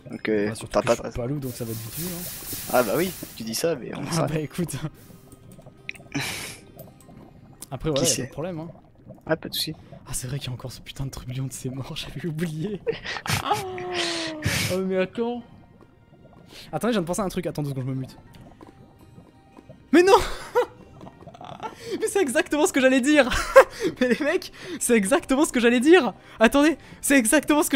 Donc Bah, surtout t'as que pas je suis pas loup donc ça va être vite vu. Hein. Ah bah oui, tu dis ça, mais on Ah sait. bah écoute. Après voilà, Qui y'a pas sait? de problème. Hein. Ah, pas de soucis. Ah c'est vrai qu'il y a encore ce putain de trublion de ces morts, j'avais oublié. Oh mais attends. Attendez, je viens de penser à un truc, attends 2 secondes, je me mute. Mais non. Mais c'est exactement ce que j'allais dire. Mais les mecs, c'est exactement ce que j'allais dire. Attendez, c'est exactement ce que